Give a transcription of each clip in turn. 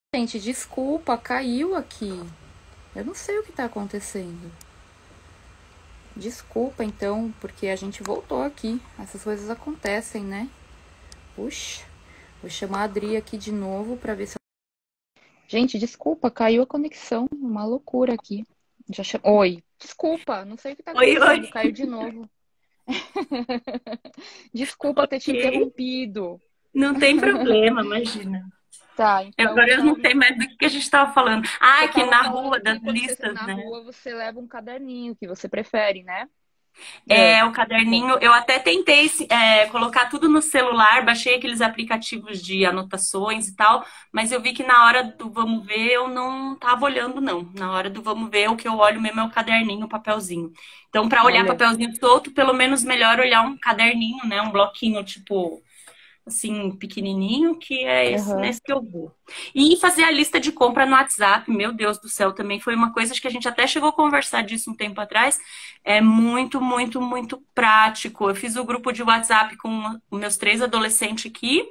Gente, desculpa, caiu aqui. Eu não sei o que tá acontecendo. Desculpa, então, porque a gente voltou aqui. Essas coisas acontecem, né? Puxa, vou chamar a Adri aqui de novo pra ver se. Gente, desculpa, caiu a conexão. Uma loucura aqui. Oi, desculpa, não sei o que tá Oi, oi. acontecendo. Caiu de novo. Desculpa ter te Ok. interrompido. Não tem problema, imagina. Tá, então Agora eu não sei mais do que a gente estava falando. Ah, você aqui tava na rua falando das que quando você sai listas, na né? rua, você leva um caderninho que você prefere, né? É, É, o conta. caderninho, eu até tentei colocar tudo no celular, baixei aqueles aplicativos de anotações e tal, mas eu vi que na hora do vamos ver eu não tava olhando, não. Na hora do vamos ver, o que eu olho mesmo é o caderninho, o papelzinho. Então, para olhar Olha, papelzinho solto, pelo menos melhor olhar um caderninho, né? Um bloquinho, tipo, assim, pequenininho, que é esse, aham. nesse que eu vou. E fazer a lista de compra no WhatsApp, meu Deus do céu, também foi uma coisa que a gente até chegou a conversar disso um tempo atrás. É muito, muito, muito prático. Eu fiz o grupo de WhatsApp com os meus três adolescentes aqui.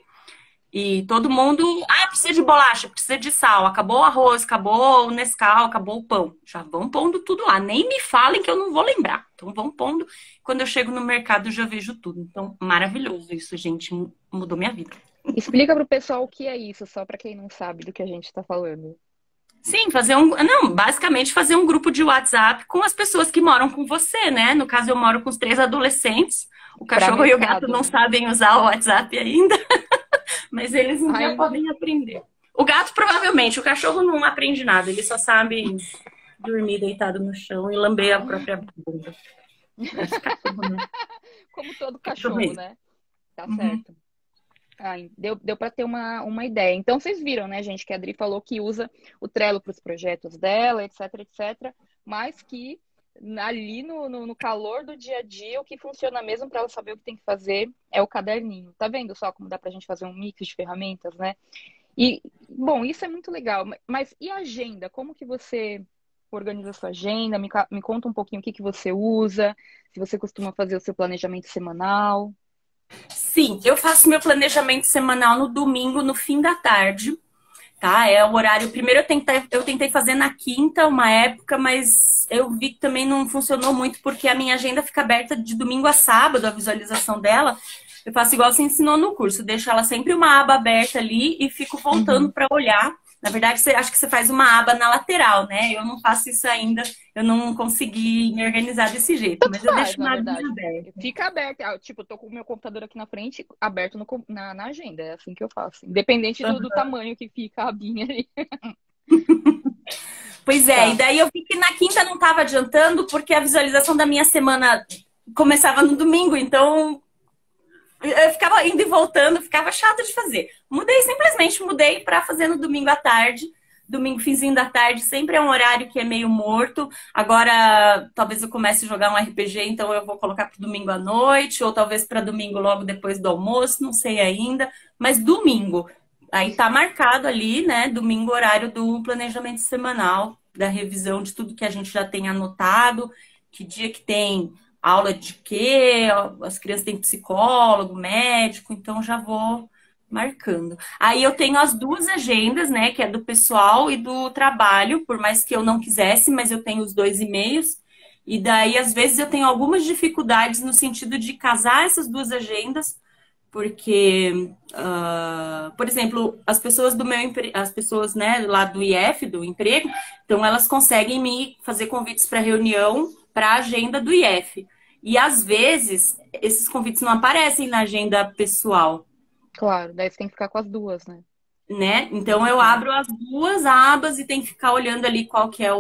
E todo mundo, precisa de bolacha, precisa de sal, acabou o arroz, acabou o Nescau, acabou o pão. Já vão pondo tudo lá. Nem me falem que eu não vou lembrar. Então vão pondo. Quando eu chego no mercado, eu já vejo tudo. Então, maravilhoso isso, gente. Mudou minha vida. Explica pro pessoal o que é isso, só para quem não sabe do que a gente tá falando. Sim, fazer um. Não, basicamente fazer um grupo de WhatsApp com as pessoas que moram com você, né? No caso, eu moro com os três adolescentes. O Para cachorro e o gato mercado, não né? sabem usar o WhatsApp ainda, mas eles um dia Ainda. podem aprender. O gato, provavelmente, o cachorro não aprende nada, ele só sabe dormir deitado no chão e lamber a própria bunda. Esse cachorro, né? Como todo Cachorro cachorro, mesmo. né? Tá Uhum. certo. Deu para ter uma ideia. Então, vocês viram, né, gente, que a Adri falou que usa o Trello para os projetos dela, etc, etc, mas que ali no calor do dia a dia, o que funciona mesmo para ela saber o que tem que fazer é o caderninho. Tá vendo só como dá para a gente fazer um mix de ferramentas, né? E, bom, isso é muito legal. Mas e a agenda? Como que você organiza a sua agenda? Me conta um pouquinho o que que você usa, se você costuma fazer o seu planejamento semanal. Sim, eu faço meu planejamento semanal no domingo, no fim da tarde. Tá? É o horário. Primeiro eu tentei fazer na quinta, uma época, mas eu vi que também não funcionou muito, porque a minha agenda fica aberta de domingo a sábado, a visualização dela. Eu faço igual você ensinou no curso, deixo ela sempre uma aba aberta ali e fico voltando Uhum. para olhar. Na verdade, você, acho que você faz uma aba na lateral, né? Eu não faço isso ainda, eu não consegui me organizar desse jeito, Tanto mas eu faz, deixo na uma abinha verdade. aberta. Fica aberto. Tipo, eu tô com o meu computador aqui na frente, aberto na agenda. É assim que eu faço. Independente do tamanho que fica a abinha ali. Pois é, e Tá. daí eu vi que na quinta não estava adiantando, porque a visualização da minha semana começava no domingo, então eu ficava indo e voltando, ficava chato de fazer. Simplesmente mudei para fazer no domingo à tarde. Domingo, finzinho da tarde, sempre é um horário que é meio morto. Agora, talvez eu comece a jogar um RPG, então eu vou colocar para domingo à noite, ou talvez para domingo logo depois do almoço, não sei ainda. Mas domingo, aí tá marcado ali, né? Domingo, horário do planejamento semanal, da revisão de tudo que a gente já tem anotado, que dia que tem aula de quê, as crianças têm psicólogo, médico, então já vou marcando. Aí eu tenho as duas agendas, né, que é do pessoal e do trabalho, por mais que eu não quisesse, mas eu tenho os dois e-mails. E daí, às vezes, eu tenho algumas dificuldades no sentido de casar essas duas agendas, porque, por exemplo, as pessoas do meu as pessoas, né, lá do IF, do emprego, então elas conseguem me fazer convites para reunião para a agenda do IF. E às vezes esses convites não aparecem na agenda pessoal, Claro, daí você tem que ficar com as duas, né? né? Então eu Sim. abro as duas abas e tenho que ficar olhando ali qual que é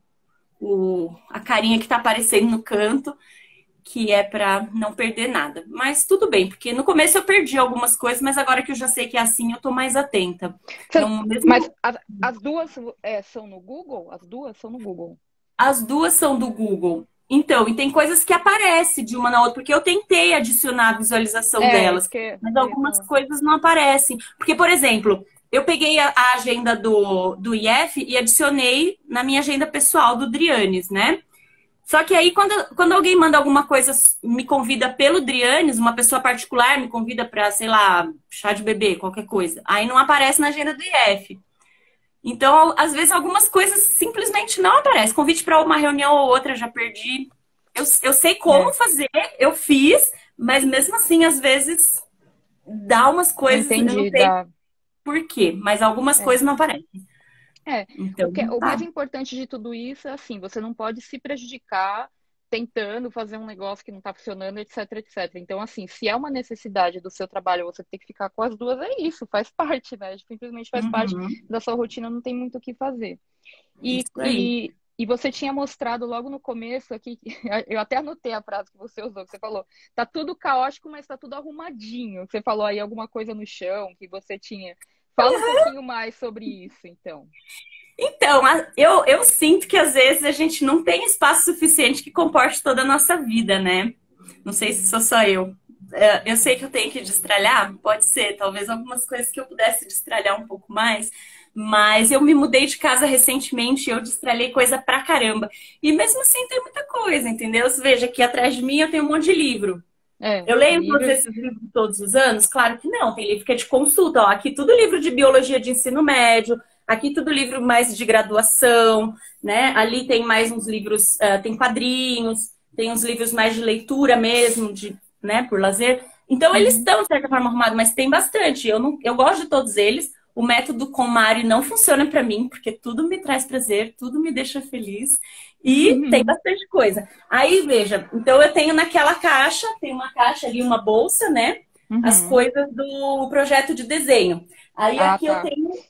a carinha que está aparecendo no canto, que é para não perder nada. Mas tudo bem, porque no começo eu perdi algumas coisas, mas agora que eu já sei que é assim, eu tô mais atenta. Então, Mas mesmo as duas são no Google? As duas são no Google. as duas são do Google. Então, e tem coisas que aparecem de uma na outra, porque eu tentei adicionar a visualização É, isso delas, que mas eu ia algumas falar. coisas não aparecem. Porque, por exemplo, eu peguei a agenda do IF e adicionei na minha agenda pessoal do Drianes, né? Só que aí, quando alguém manda alguma coisa, me convida pelo Drianes, uma pessoa particular me convida para, sei lá, chá de bebê, qualquer coisa. Aí não aparece na agenda do IF. Então, às vezes, algumas coisas simplesmente não aparecem. Convite para uma reunião ou outra, já perdi. Eu sei como É, fazer, eu fiz, mas mesmo assim, às vezes, dá umas não coisas, eu não entendi sei da. por quê, mas algumas É. coisas não aparecem. É, Então, o mais tá. importante de tudo isso é assim, você não pode se prejudicar tentando fazer um negócio que não está funcionando, etc, etc. Então, assim, se é uma necessidade do seu trabalho, você ter que ficar com as duas, é isso, faz parte, né? Simplesmente faz parte Uhum, da sua rotina, não tem muito o que fazer. E, isso aí. e você tinha mostrado logo no começo aqui, eu até anotei a frase que você usou, que você falou, tá tudo caótico, mas tá tudo arrumadinho. Você falou aí alguma coisa no chão que você tinha. Fala um pouquinho mais sobre isso, então. Então, eu sinto que às vezes a gente não tem espaço suficiente que comporte toda a nossa vida, né? Não sei se sou só eu. Eu sei que eu tenho que destralhar, pode ser, talvez algumas coisas que eu pudesse destralhar um pouco mais, mas eu me mudei de casa recentemente e eu destralhei coisa pra caramba. E mesmo assim tem muita coisa, entendeu? Você veja aqui atrás de mim eu tenho um monte de livro. É, Eu leio todos livro. esses livros todos os anos? Claro que não, tem livro que é de consulta. Ó, aqui tudo livro de biologia de ensino médio, aqui tudo livro mais de graduação, né? Ali tem mais uns livros, tem quadrinhos, tem uns livros mais de leitura mesmo, de, né, por lazer. Então eles Uhum. estão, de certa forma, arrumados, mas tem bastante. Eu gosto de todos eles. O método KonMari não funciona para mim, porque tudo me traz prazer, tudo me deixa feliz. E tem bastante coisa. Aí, veja, então eu tenho naquela caixa, tem uma caixa ali, uma bolsa, né? As Uhum. coisas do projeto de desenho. Aí Ah, aqui eu tá. tenho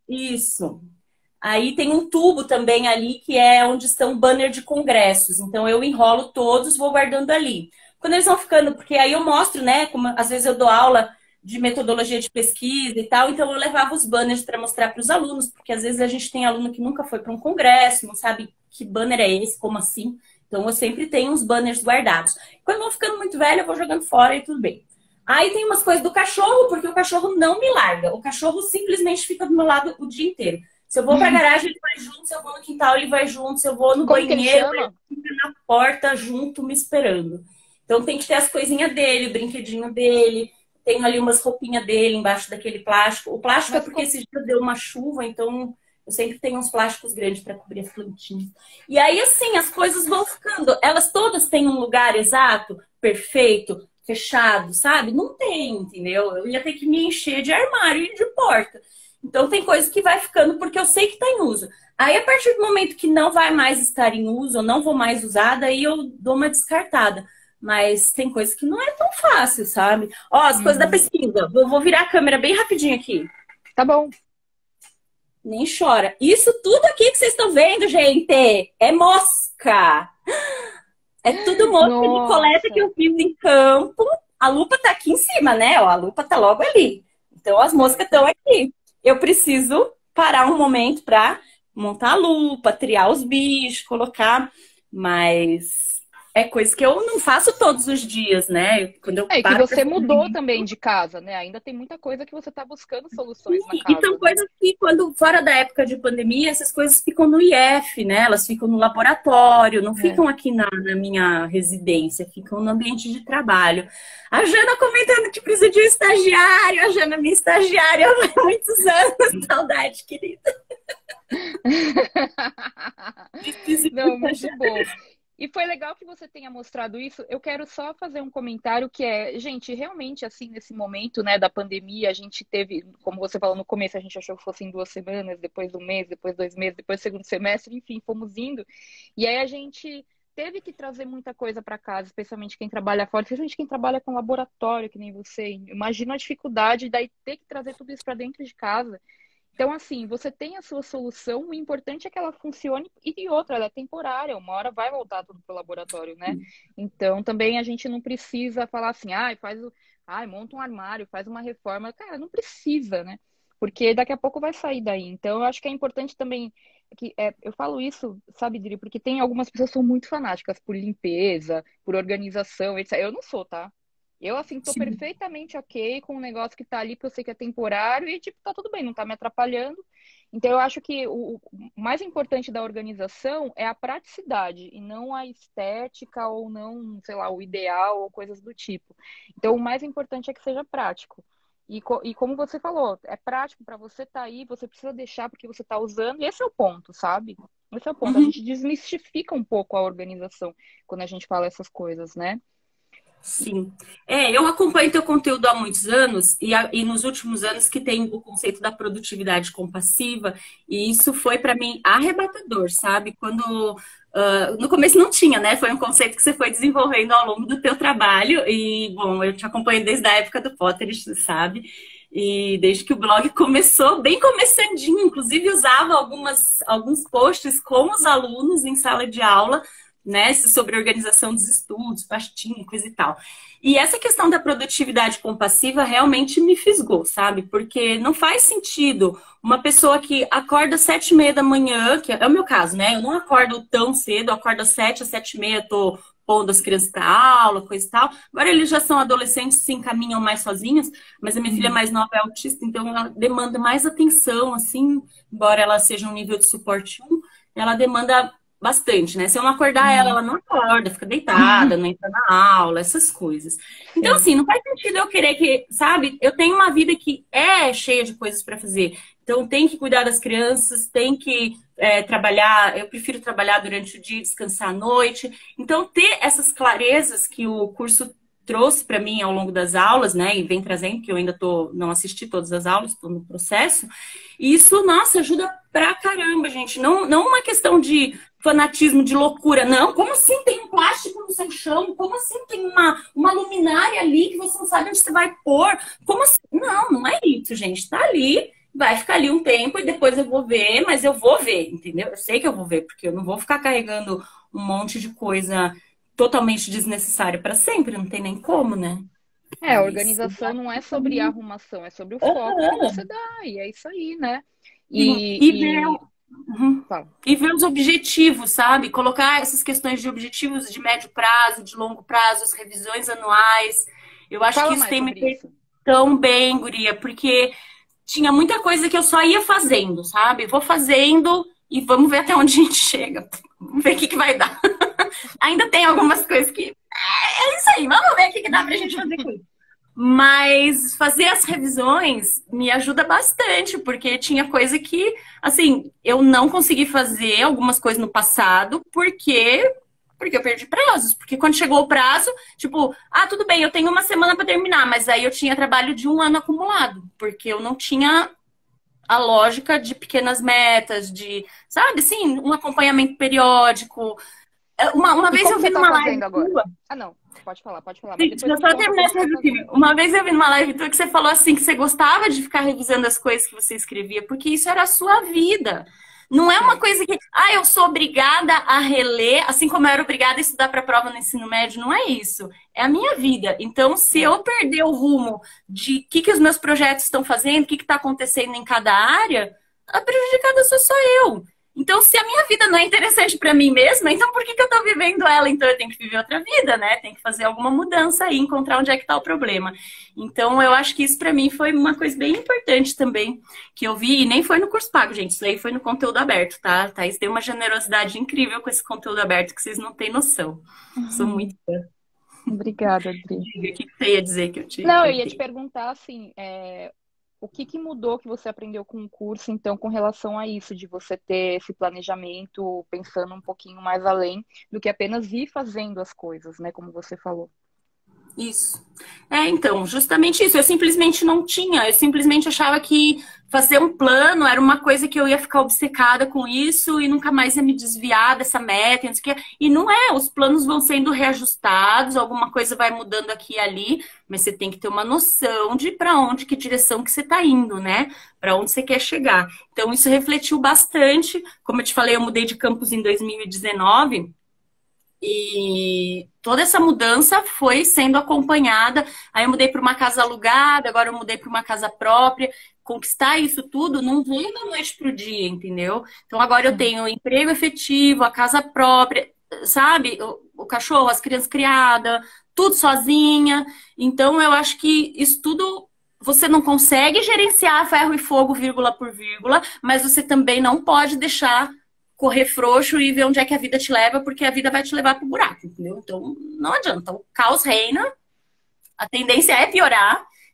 isso. Aí tem um tubo também ali que é onde estão banner de congressos. Então eu enrolo todos, vou guardando ali. Quando eles vão ficando, porque aí eu mostro, né? Como às vezes eu dou aula de metodologia de pesquisa e tal, então eu levava os banners para mostrar para os alunos, porque às vezes a gente tem aluno que nunca foi para um congresso, não sabe que banner é esse, como assim. Então eu sempre tenho uns banners guardados. Quando vão ficando muito velho, eu vou jogando fora e tudo bem. Aí tem umas coisas do cachorro, porque o cachorro não me larga. O cachorro simplesmente fica do meu lado o dia inteiro. Se eu vou pra garagem, ele vai junto. Se eu vou no quintal, ele vai junto. Se eu vou no Como que ele banheiro, ele chama? fica na porta junto, me esperando. Então tem que ter as coisinhas dele, o brinquedinho dele. Tem ali umas roupinhas dele embaixo daquele plástico. O plástico é Mas porque esse dia deu uma chuva, então eu sempre tenho uns plásticos grandes para cobrir as plantinhas. E aí, assim, as coisas vão ficando. Elas todas têm um lugar exato, perfeito, fechado, sabe? Não tem, entendeu? Eu ia ter que me encher de armário e de porta. Então tem coisa que vai ficando porque eu sei que está em uso. Aí, a partir do momento que não vai mais estar em uso, eu não vou mais usar, daí eu dou uma descartada. Mas tem coisa que não é tão fácil, sabe? Ó, as coisas da uhum. pesquisa. Vou virar a câmera bem rapidinho aqui. Tá bom. Nem chora. Isso tudo aqui que vocês estão vendo, gente, é mosca. É tudo mosca de coleta que Nossa. eu fiz em campo. A lupa tá aqui em cima, né? Ó, a lupa tá logo ali. Então as moscas estão aqui. Eu preciso parar um momento para montar a lupa, triar os bichos, colocar. Mas é coisa que eu não faço todos os dias, né? Quando eu É, e que paro para você fazer mudou também isso. de casa, né? Ainda tem muita coisa que você tá buscando soluções na E são casa, né? coisas que, quando fora da época de pandemia, essas coisas ficam no IF, né? Elas ficam no laboratório, não É. ficam aqui na minha residência, ficam no ambiente de trabalho. A Jana comentando que precisa de um estagiário, a Jana, minha estagiária há muitos anos. Saudade, querida. Preciso de um Não, muito estagiário. bom. E foi legal que você tenha mostrado isso. Eu quero só fazer um comentário que é, gente, realmente assim, nesse momento, né, da pandemia, a gente teve, como você falou no começo, a gente achou que fosse em 2 semanas, depois um mês, depois 2 meses, depois segundo semestre, enfim, fomos indo. E aí a gente teve que trazer muita coisa para casa, especialmente quem trabalha fora, especialmente quem trabalha com laboratório, que nem você. Imagina a dificuldade daí ter que trazer tudo isso para dentro de casa. Então, assim, você tem a sua solução, o importante é que ela funcione e outra, ela é temporária, uma hora vai voltar tudo pro laboratório, né? Então, também a gente não precisa falar assim, ai, monta um armário, faz uma reforma. Cara, não precisa, né? Porque daqui a pouco vai sair daí. Então, eu acho que é importante também eu falo isso, sabe, Dri, porque tem algumas pessoas que são muito fanáticas por limpeza, por organização, etc. Eu não sou, tá? Eu, assim, tô Sim. perfeitamente ok com um negócio que tá ali, porque eu sei que é temporário e, tipo, tá tudo bem, não tá me atrapalhando. Então, eu acho que o mais importante da organização é a praticidade e não a estética ou não, sei lá, o ideal ou coisas do tipo. Então, o mais importante é que seja prático. E como você falou, é prático para você estar aí, você precisa deixar porque você está usando, e esse é o ponto, sabe? Esse é o ponto. A Uhum. gente desmistifica um pouco a organização quando a gente fala essas coisas, né? Sim. Eu acompanho teu conteúdo há muitos anos e nos últimos anos que tem o conceito da produtividade compassiva e isso foi para mim arrebatador, sabe? Quando no começo não tinha, né? Foi um conceito que você foi desenvolvendo ao longo do teu trabalho e, bom, eu te acompanho desde a época do Potterist, sabe? E desde que o blog começou, bem começandinho, inclusive usava alguns posts com os alunos em sala de aula, né, sobre organização dos estudos, pastinha, coisa e tal. E essa questão da produtividade compassiva realmente me fisgou, sabe? Porque não faz sentido uma pessoa que acorda às 7h30 da manhã, que é o meu caso, né? Eu não acordo tão cedo, eu acordo às 7, às 7h30, tô pondo as crianças para aula, coisa e tal. Agora eles já são adolescentes, se encaminham mais sozinhos, mas a minha filha mais nova é autista, então ela demanda mais atenção, assim, embora ela seja um nível de suporte 1, ela demanda bastante, né? Se eu não acordar ela, ela não acorda, fica deitada, não entra na aula, essas coisas. Então, Sim. assim, não faz sentido eu querer que, sabe? Eu tenho uma vida que é cheia de coisas para fazer. Então, tem que cuidar das crianças, tem que trabalhar. Eu prefiro trabalhar durante o dia, descansar à noite. Então, ter essas clarezas que o curso trouxe para mim ao longo das aulas, né? E vem trazendo, que eu ainda não assisti todas as aulas, estou no processo. E isso, nossa, ajuda pra caramba, gente. Não uma questão de fanatismo, de loucura. Não, como assim tem um plástico no seu chão? Como assim tem uma luminária ali que você não sabe onde você vai pôr? Como assim? Não é isso, gente. Tá ali, vai ficar ali um tempo e depois eu vou ver, mas eu vou ver, entendeu? Eu sei que eu vou ver, porque eu não vou ficar carregando um monte de coisa totalmente desnecessária para sempre, não tem nem como, né? A Mas... organização não é sobre a arrumação, é sobre o foco que você dá, e é isso aí, né? Sim, e ver, E, fala. e ver os objetivos, sabe? Colocar essas questões de objetivos de médio prazo, de longo prazo, as revisões anuais. Eu acho que Fala isso mais tem me sobre feito isso. tão bem, guria, porque tinha muita coisa que eu só ia fazendo, sabe? Vou fazendo e vamos ver até onde a gente chega. Vamos ver o que vai dar. Ainda tem algumas coisas que. É isso aí, vamos ver o que dá pra gente fazer com isso. Mas fazer as revisões me ajuda bastante, porque tinha coisa que, assim, eu não consegui fazer algumas coisas no passado, porque eu perdi prazos. Porque quando chegou o prazo, tipo, tudo bem, eu tenho uma semana para terminar, mas aí eu tinha trabalho de 1 ano acumulado, porque eu não tinha a lógica de pequenas metas, de, sabe, assim, um acompanhamento periódico. Uma E vez como eu você vi está numa live fazendo agora? tua. Não, pode falar, mas Sim, depois deixa eu você me só conta terminar como esse você está fazendo. raciocínio. Uma vez eu vi numa live tua que você falou assim, que você gostava de ficar revisando as coisas que você escrevia, porque isso era a sua vida. Não é uma Sim. coisa que, eu sou obrigada a reler, assim como eu era obrigada a estudar para a prova no ensino médio. Não é isso. É a minha vida. Então, se eu perder o rumo de o que os meus projetos estão fazendo, o que está acontecendo em cada área, a prejudicada sou eu. Então, se a minha vida não é interessante para mim mesma, então por que eu tô vivendo ela? Então eu tenho que viver outra vida, né? Tem que fazer alguma mudança aí, encontrar onde é que tá o problema. Então, eu acho que isso para mim foi uma coisa bem importante também, que eu vi, e nem foi no curso pago, gente, isso aí foi no conteúdo aberto, tá? Thaís tem uma generosidade incrível com esse conteúdo aberto que vocês não têm noção. Sou muito fã. Obrigada, Adri. O que você ia dizer que eu te Não, eu ia te cortei? perguntar assim, o que mudou que você aprendeu com o curso, então, com relação a isso, de você ter esse planejamento, pensando um pouquinho mais além do que apenas ir fazendo as coisas, né? Como você falou. Isso. Então, justamente isso. Eu simplesmente não tinha. Eu simplesmente achava que fazer um plano era uma coisa que eu ia ficar obcecada com isso e nunca mais ia me desviar dessa meta, não sei o quê. E não é. Os planos vão sendo reajustados, alguma coisa vai mudando aqui e ali, mas você tem que ter uma noção de para onde, que direção que você está indo, né? Para onde você quer chegar. Então, isso refletiu bastante. Como eu te falei, eu mudei de campus em 2019. E toda essa mudança foi sendo acompanhada. Aí eu mudei para uma casa alugada, agora eu mudei para uma casa própria. Conquistar isso tudo não veio da noite para o dia, entendeu? Então agora eu tenho o emprego efetivo, a casa própria, sabe? O cachorro, as crianças criadas, tudo sozinha. Então eu acho que isso tudo você não consegue gerenciar ferro e fogo, vírgula por vírgula, mas você também não pode deixar correr frouxo e ver onde é que a vida te leva, porque a vida vai te levar pro buraco, entendeu? Então, não adianta. O caos reina, a tendência é piorar.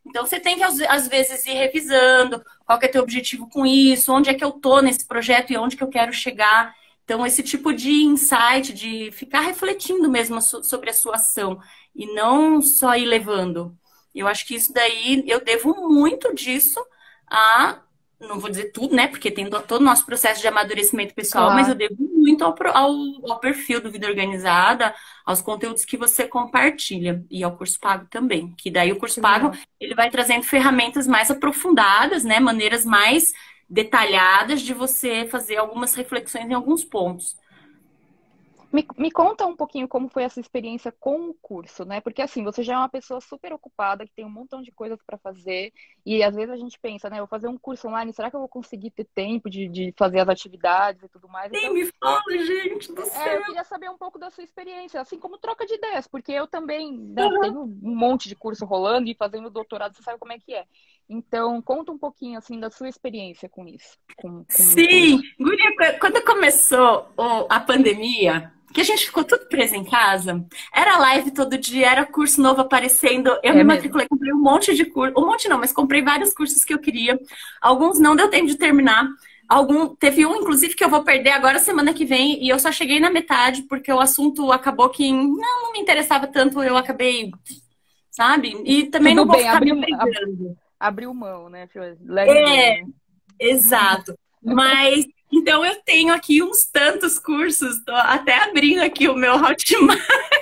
Então, você tem que, às vezes, ir revisando qual que é teu objetivo com isso, onde é que eu tô nesse projeto e onde que eu quero chegar. Então, esse tipo de insight, de ficar refletindo mesmo sobre a sua ação e não só ir levando. Eu acho que isso daí, eu devo muito disso a, não vou dizer tudo, né? Porque tem todo o nosso processo de amadurecimento pessoal, mas eu Claro. devo muito ao perfil do Vida Organizada, aos conteúdos que você compartilha e ao curso pago também. Que daí o curso Que pago, legal. ele vai trazendo ferramentas mais aprofundadas, né? Maneiras mais detalhadas de você fazer algumas reflexões em alguns pontos. Me conta um pouquinho como foi essa experiência com o curso, né? Porque assim, você já é uma pessoa super ocupada, que tem um montão de coisas para fazer, e às vezes a gente pensa, né? Eu vou fazer um curso online, será que eu vou conseguir ter tempo de fazer as atividades e tudo mais? Nem Então, me fala, gente do eu céu. queria saber um pouco da sua experiência, assim como troca de ideias, porque eu também, né, tenho um monte de curso rolando e fazendo doutorado, você sabe como é que é. Então, conta um pouquinho, assim, da sua experiência com isso, com o Sim, curso. guria, quando começou a pandemia, que a gente ficou tudo preso em casa, era live todo dia, era curso novo aparecendo. Eu É me mesmo. matriculei, comprei um monte de curso, um monte não, mas comprei vários cursos que eu queria. Alguns não deu tempo de terminar. Teve um, inclusive, que eu vou perder agora semana que vem, e eu só cheguei na metade, porque o assunto acabou que não me interessava tanto, eu acabei, sabe? E também Tudo não vou bem, ficar me obrigando. abriu mão, né? Let it go, É, né? exato. Mas então eu tenho aqui uns tantos cursos, tô até abrindo aqui o meu Hotmart.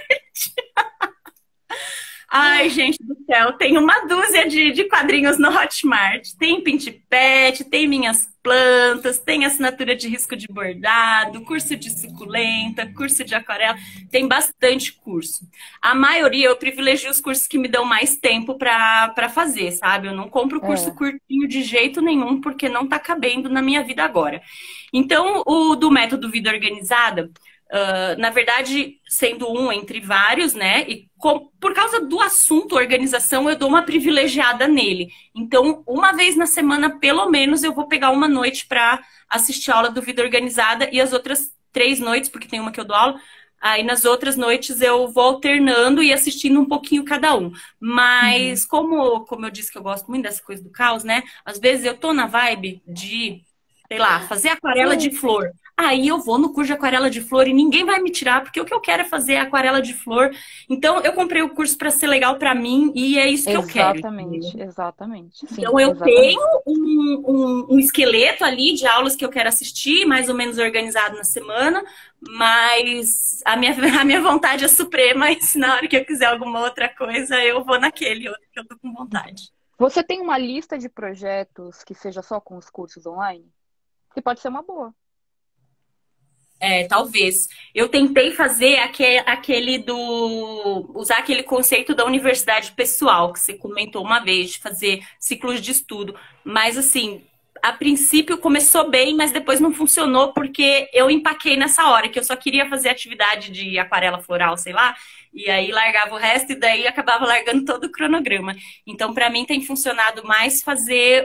Ai, gente do céu, tem uma dúzia de quadrinhos no Hotmart. Tem Pint Pet, tem minhas plantas, tem assinatura de risco de bordado, curso de suculenta, curso de aquarela, tem bastante curso. A maioria eu privilegio os cursos que me dão mais tempo para fazer, sabe? Eu não compro curso É, curtinho de jeito nenhum, porque não tá cabendo na minha vida agora. Então, o do método Vida Organizada. Na verdade, sendo um entre vários, né? E por causa do assunto organização, eu dou uma privilegiada nele. Então, uma vez na semana, pelo menos, eu vou pegar uma noite para assistir a aula do Vida Organizada e as outras 3 noites, porque tem uma que eu dou aula. Aí nas outras noites eu vou alternando e assistindo um pouquinho cada um. uhum, Mas como eu disse que eu gosto muito dessa coisa do caos, né? Às vezes eu tô na vibe de, sei lá, fazer aquarela de sim, flor. Aí eu vou no curso de aquarela de flor e ninguém vai me tirar, porque o que eu quero é fazer aquarela de flor. Então eu comprei o curso para ser legal para mim e é isso que eu quero. exatamente, exatamente, sim, Então eu tenho exatamente. um esqueleto ali de aulas que eu quero assistir, mais ou menos organizado na semana, mas a minha vontade é suprema e se na hora que eu quiser alguma outra coisa, eu vou naquele outro que eu tô com vontade. Você tem uma lista de projetos que seja só com os cursos online? Que pode ser uma boa. É, talvez. Eu tentei fazer aquele do. Usar aquele conceito da universidade pessoal, que você comentou uma vez, de fazer ciclos de estudo. Mas, assim, a princípio começou bem, mas depois não funcionou porque eu empaquei nessa hora, que eu só queria fazer atividade de aquarela floral, sei lá, e aí largava o resto e daí acabava largando todo o cronograma. Então, para mim, tem funcionado mais fazer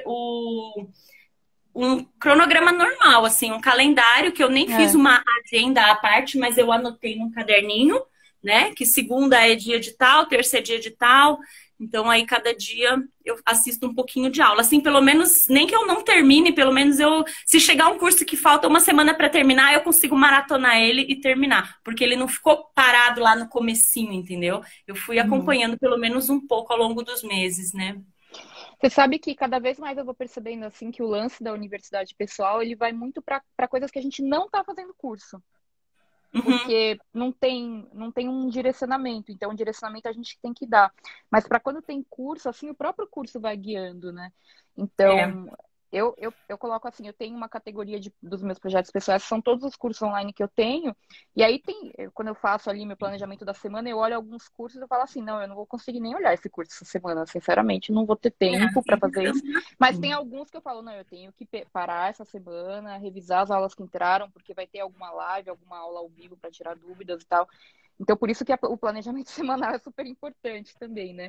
um cronograma normal, assim, um calendário que eu nem fiz É, uma agenda à parte, mas eu anotei num caderninho, né? Que segunda é dia de tal, terça é dia de tal. Então aí cada dia eu assisto um pouquinho de aula. Assim, pelo menos, nem que eu não termine, pelo menos se chegar um curso que falta uma semana para terminar, eu consigo maratonar ele e terminar, porque ele não ficou parado lá no comecinho, entendeu? Eu fui uhum. acompanhando pelo menos um pouco ao longo dos meses, né? Você sabe que cada vez mais eu vou percebendo assim que o lance da universidade pessoal ele vai muito para coisas que a gente não está fazendo curso. Uhum. Porque não tem um direcionamento, então o direcionamento a gente tem que dar. Mas para quando tem curso, assim, o próprio curso vai guiando, né? É. Então, eu coloco assim, eu tenho uma categoria dos meus projetos pessoais, são todos os cursos online que eu tenho, e aí quando eu faço ali meu planejamento da semana, eu olho alguns cursos e falo assim, não, eu não vou conseguir nem olhar esse curso essa semana, sinceramente, não vou ter tempo para Assim, fazer isso. estamos Mas tem assim. alguns que eu falo, não, eu tenho que parar essa semana, revisar as aulas que entraram, porque vai ter alguma live, alguma aula ao vivo para tirar dúvidas e tal. Então, por isso que o planejamento semanal é super importante também, né?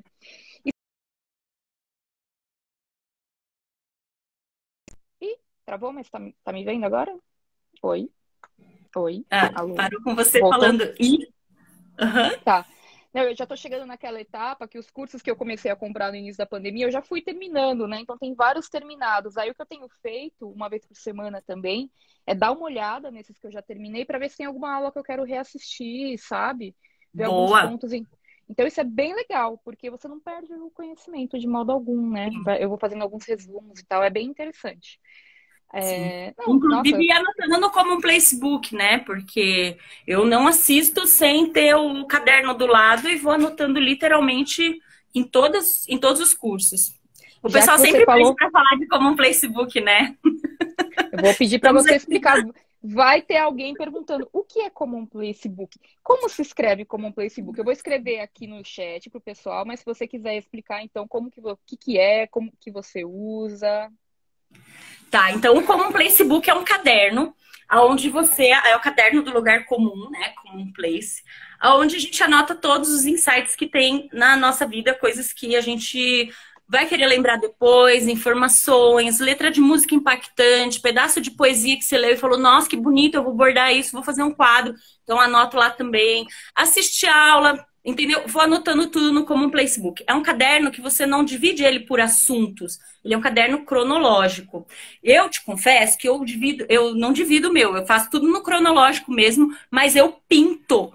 E travou, mas tá me vendo agora? Oi, oi, Ah, alô, parou com você voltou? falando i. Aham. Tá. Não, eu já estou chegando naquela etapa que os cursos que eu comecei a comprar no início da pandemia, eu já fui terminando, né? Então tem vários terminados. Aí o que eu tenho feito, uma vez por semana também, é dar uma olhada nesses que eu já terminei para ver se tem alguma aula que eu quero reassistir, sabe? Ver alguns Boa. pontos em... Então isso é bem legal, porque você não perde o conhecimento de modo algum, né? Eu vou fazendo alguns resumos e tal, é bem interessante. Sim. Não, nossa, Inclusive anotando como um placebook, né? Porque eu não assisto sem ter o caderno do lado e vou anotando literalmente em todos os cursos. O já que pessoal você sempre pede falou, para falar de como um placebook, né? eu vou pedir para Estamos você aqui. explicar. Vai ter alguém perguntando o que é Common Placebook? Como se escreve Common Placebook? Eu vou escrever aqui no chat para o pessoal, mas se você quiser explicar, então, como que, o que é, como que você usa. Tá, então o Common Placebook é um caderno onde você é o caderno do lugar comum, né? Common Place, onde a gente anota todos os insights que tem na nossa vida, coisas que a gente vai querer lembrar depois, informações, letra de música impactante, pedaço de poesia que você leu e falou, nossa, que bonito, eu vou bordar isso, vou fazer um quadro, então anoto lá também. Assistir aula, entendeu? Vou anotando tudo no Common Placebook. É um caderno que você não divide ele por assuntos, ele é um caderno cronológico. Eu te confesso que eu não divido o meu, eu faço tudo no cronológico mesmo, mas eu pinto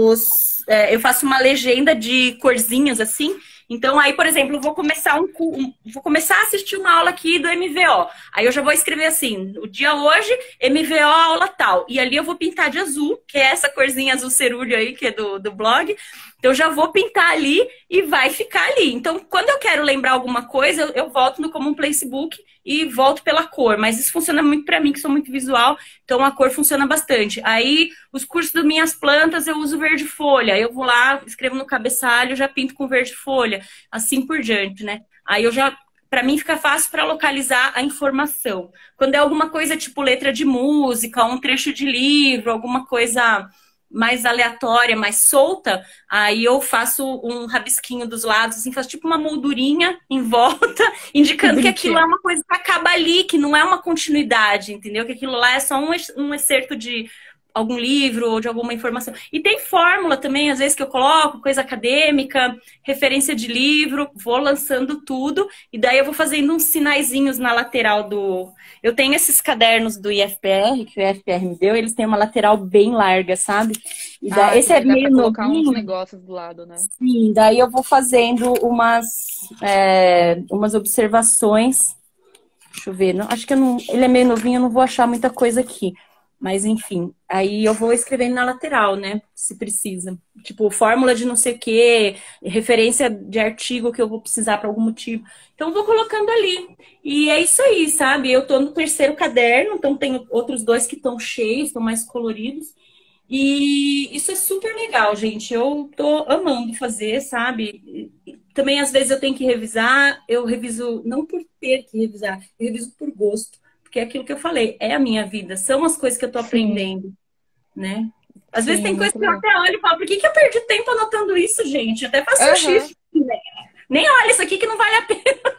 eu faço uma legenda de corzinhas assim. Então, aí, por exemplo, eu vou começar a assistir uma aula aqui do MVO. Aí eu já vou escrever assim, o dia hoje, MVO aula tal. E ali eu vou pintar de azul, que é essa corzinha azul cerúleo aí, que é do blog. Então, eu já vou pintar ali e vai ficar ali. Então, quando eu quero lembrar alguma coisa, eu volto no Common Placebook e volto pela cor. Mas isso funciona muito para mim, que sou muito visual. Então, a cor funciona bastante. Aí, os cursos das minhas plantas, eu uso verde folha. Eu vou lá, escrevo no cabeçalho, já pinto com verde folha. Assim por diante, né? Aí eu já... Para mim fica fácil para localizar a informação. Quando é alguma coisa tipo letra de música, um trecho de livro, alguma coisa mais aleatória, mais solta, aí eu faço um rabisquinho dos lados, assim, faço tipo uma moldurinha em volta, indicando que aquilo é uma coisa que acaba ali, que não é uma continuidade, entendeu? Que aquilo lá é só um excerto de algum livro ou de alguma informação. E tem fórmula também, às vezes, que eu coloco, coisa acadêmica, referência de livro, vou lançando tudo, e daí eu vou fazendo uns sinaizinhos na lateral do... Eu tenho esses cadernos do IFPR, que o IFPR me deu, eles têm uma lateral bem larga, sabe? E daí, esse é dá meio pra colocar novinho. uns negócios do lado, né? Sim, daí eu vou fazendo umas observações. Deixa eu ver, não, acho que ele é meio novinho, eu não vou achar muita coisa aqui. Mas, enfim, aí eu vou escrevendo na lateral, né? Se precisa. Tipo, fórmula de não sei o quê, referência de artigo que eu vou precisar para algum motivo. Então, eu vou colocando ali. E é isso aí, sabe? Eu tô no terceiro caderno, então tenho outros dois que estão cheios, estão mais coloridos. E isso é super legal, gente. Eu tô amando fazer, sabe? Também, às vezes, eu tenho que revisar. Eu reviso não por ter que revisar, eu reviso por gosto. Porque é aquilo que eu falei, é a minha vida, são as coisas que eu tô aprendendo, né? Às vezes tem Sim, coisas muito que eu legal. até olho e falo, por que eu perdi tempo anotando isso, gente? Eu até faço um Aham. xixi, né? Nem olha isso aqui que não vale a pena.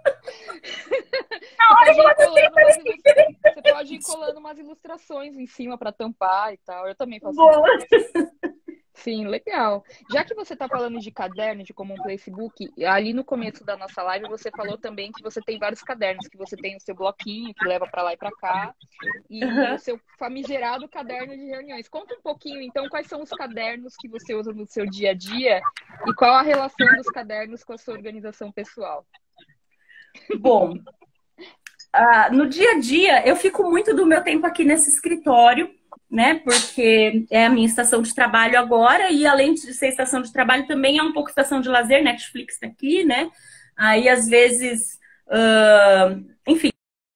Você Olha pode que ir eu colando anotei, você pode ir colando umas ilustrações em cima para tampar e tal. Eu também faço boa. isso. Sim, legal. Já que você está falando de caderno, de Common Placebook, ali no começo da nossa live você falou também que você tem vários cadernos, que você tem o seu bloquinho que leva para lá e para cá, e o Uhum. seu famigerado caderno de reuniões. Conta um pouquinho, então, quais são os cadernos que você usa no seu dia a dia e qual a relação dos cadernos com a sua organização pessoal? Bom, no dia a dia, eu fico muito do meu tempo aqui nesse escritório, né? Porque é a minha estação de trabalho agora, e além de ser estação de trabalho, também é um pouco estação de lazer, Netflix tá aqui, né? Aí, às vezes, enfim.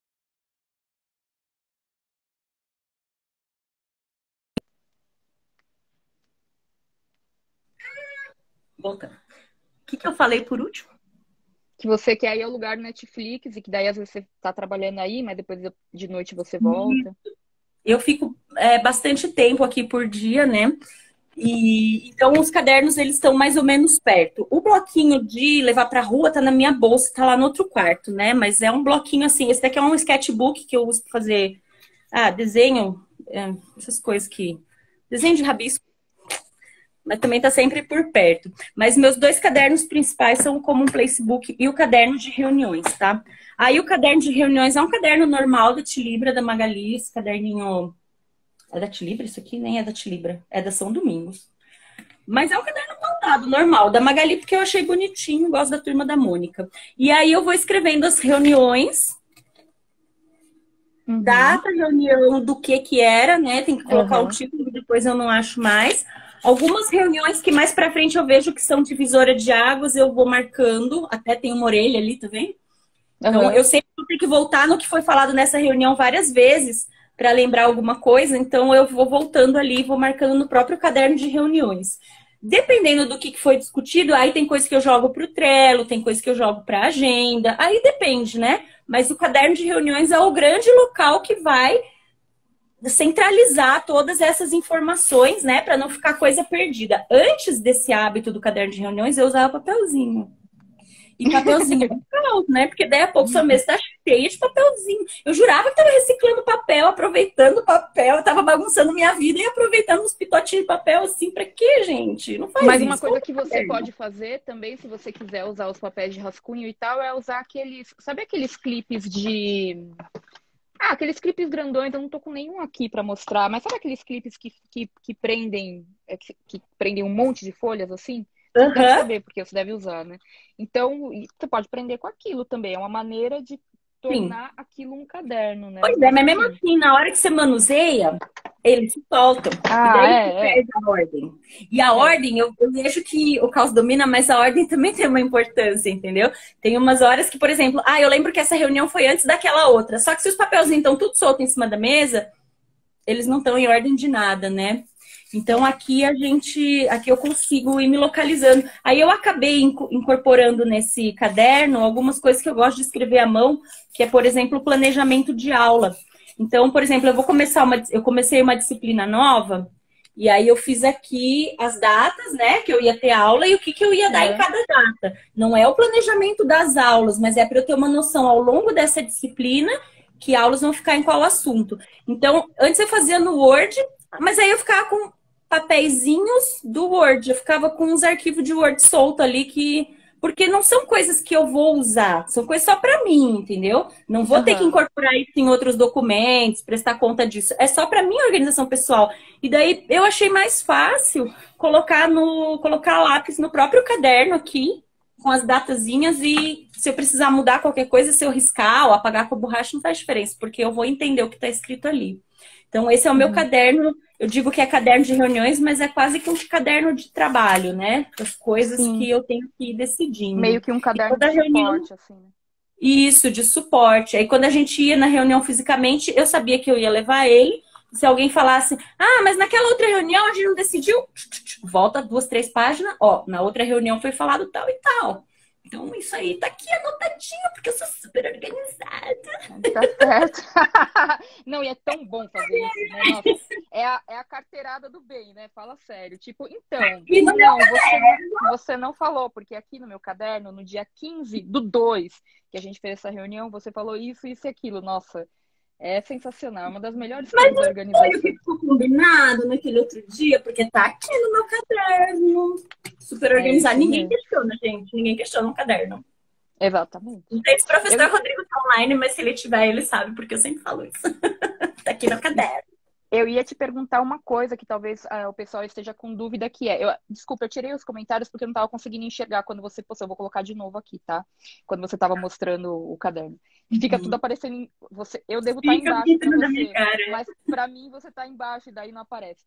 Voltando. O que eu falei por último? Que você quer ir ao lugar do Netflix e que daí às vezes você está trabalhando aí, mas depois de noite você volta. Eu fico bastante tempo aqui por dia, né? E então os cadernos eles estão mais ou menos perto. O bloquinho de levar para rua tá na minha bolsa, tá lá no outro quarto, né? Mas é um bloquinho assim. Esse daqui é um sketchbook que eu uso para fazer desenho, essas coisas que desenho de rabisco. mas também tá sempre por perto. Mas meus 2 cadernos principais são o Common Place Book e o caderno de reuniões, tá? Aí o caderno de reuniões é um caderno normal da Tilibra, da Magali, esse caderninho... É da Tilibra isso aqui? Nem é da Tilibra, é da São Domingos. Mas é um caderno pautado, normal, da Magali, porque eu achei bonitinho, gosto da Turma da Mônica. E aí eu vou escrevendo as reuniões, data, reunião, do que era, né? Tem que colocar o título, depois eu não acho mais. Algumas reuniões que mais pra frente eu vejo que são divisora de águas, eu vou marcando, até tem uma orelha ali, tá vendo? Então eu sempre vou ter que voltar no que foi falado nessa reunião várias vezes, para lembrar alguma coisa, então eu vou voltando ali, vou marcando no próprio caderno de reuniões. Dependendo do que foi discutido, aí tem coisa que eu jogo para o Trello, tem coisa que eu jogo para a agenda, aí depende, né? Mas o caderno de reuniões é o grande local que vai centralizar todas essas informações, né? Para não ficar coisa perdida. Antes desse hábito do caderno de reuniões, eu usava papelzinho. E papelzinho é legal, né? Porque daí a pouco sua mesa tá cheia de papelzinho. Eu jurava que tava reciclando papel, aproveitando papel, tava bagunçando minha vida e aproveitando uns pitotinhos de papel assim, pra quê, gente? Não faz Mas isso. Uma coisa que você pode fazer também, se você quiser usar os papéis de rascunho e tal, é usar aqueles, sabe aqueles clipes de... aqueles clipes grandões, eu não tô com nenhum aqui pra mostrar, mas sabe aqueles clipes que prendem, que prendem um monte de folhas assim? Você deve saber, porque você deve usar, né? Então, você pode prender com aquilo também. É uma maneira de tornar aquilo um caderno, né? Pois é, mas mesmo assim, na hora que você manuseia, eles se soltam. E daí você perde a ordem. E a ordem, eu vejo que o caos domina, mas a ordem também tem uma importância, entendeu? Tem umas horas que, por exemplo, eu lembro que essa reunião foi antes daquela outra. Só que se os papelzinhos estão tudo soltos em cima da mesa, eles não estão em ordem de nada, né? Então, aqui eu consigo ir me localizando. Aí eu acabei incorporando nesse caderno algumas coisas que eu gosto de escrever à mão, que é, por exemplo, o planejamento de aula. Então, por exemplo, eu comecei uma disciplina nova, e aí eu fiz aqui as datas, né, que eu ia ter aula e o que eu ia dar em cada data. Não é o planejamento das aulas, mas é para eu ter uma noção ao longo dessa disciplina que aulas vão ficar em qual assunto. Então, antes eu fazia no Word, mas aí eu ficava com papeizinhos do Word. Eu ficava com uns arquivos de Word solto ali porque não são coisas que eu vou usar, são coisas só para mim, entendeu? Não vou ter que incorporar isso em outros documentos, prestar conta disso. É só para minha organização pessoal. E daí eu achei mais fácil colocar lápis no próprio caderno aqui, com as datazinhas, e se eu precisar mudar qualquer coisa, se eu riscar ou apagar com a borracha, não faz diferença, porque eu vou entender o que está escrito ali. Então, esse é o meu caderno. Eu digo que é caderno de reuniões, mas é quase que um caderno de trabalho, né? As coisas que eu tenho que ir decidindo. Meio que um caderno de suporte, assim, né? Isso, de suporte. Aí, quando a gente ia na reunião fisicamente, eu sabia que eu ia levar ele. Se alguém falasse, mas naquela outra reunião a gente não decidiu, volta 2, 3 páginas. Na outra reunião foi falado tal e tal. Então, isso aí tá aqui anotadinho, porque eu sou super organizada. Tá certo. Não, e é tão bom fazer isso, né? Nossa, é a carteirada do bem, né? Fala sério. Tipo, então, você não falou, porque aqui no meu caderno, no dia 15/2, que a gente fez essa reunião, você falou isso e aquilo. Nossa, é sensacional. É uma das melhores coisas da organização. Mas não foi o que ficou combinado naquele outro dia, porque tá aqui no meu caderno. Super organizado. Ninguém questiona, gente. Ninguém questiona um caderno. Exatamente. Não sei se o professor Rodrigo tá online, mas se ele tiver, ele sabe, porque eu sempre falo isso. Tá aqui no caderno. Eu ia te perguntar uma coisa que talvez o pessoal esteja com dúvida, que é... Desculpa, eu tirei os comentários porque eu não estava conseguindo enxergar quando você postou. Eu vou colocar de novo aqui, tá? Quando você estava mostrando o caderno. Fica tudo aparecendo... Eu devo estar embaixo para você, mas para mim você está embaixo e daí não aparece.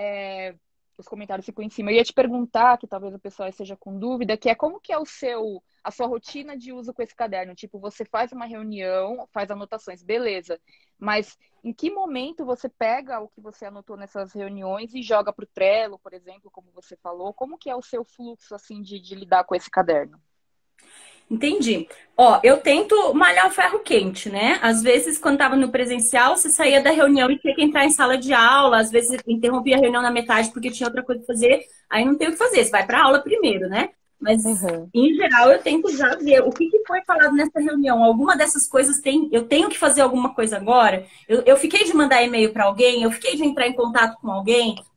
Os comentários ficam em cima. Eu ia te perguntar, que talvez o pessoal esteja com dúvida, que é como que é a sua rotina de uso com esse caderno? Tipo, você faz uma reunião, faz anotações, beleza. Mas em que momento você pega o que você anotou nessas reuniões e joga para o Trello, por exemplo, como você falou? Como que é o seu fluxo, assim, de lidar com esse caderno? Entendi. Eu tento malhar o ferro quente, né? Às vezes, quando estava no presencial, você saía da reunião e tinha que entrar em sala de aula. Às vezes, interrompia a reunião na metade porque tinha outra coisa pra fazer. Aí não tem o que fazer, você vai pra aula primeiro, né? Mas, em geral, eu tento já ver o que foi falado nessa reunião. Alguma dessas coisas eu tenho que fazer alguma coisa agora? Eu fiquei de mandar e-mail para alguém? Eu fiquei de entrar em contato com alguém?